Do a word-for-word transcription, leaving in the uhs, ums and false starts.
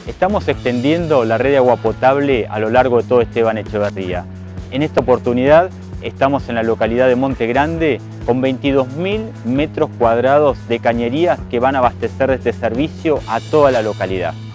Estamos extendiendo la red de agua potable a lo largo de todo Esteban Echeverría. En esta oportunidad estamos en la localidad de Monte Grande con veintidós mil metros cuadrados de cañerías que van a abastecer de este servicio a toda la localidad.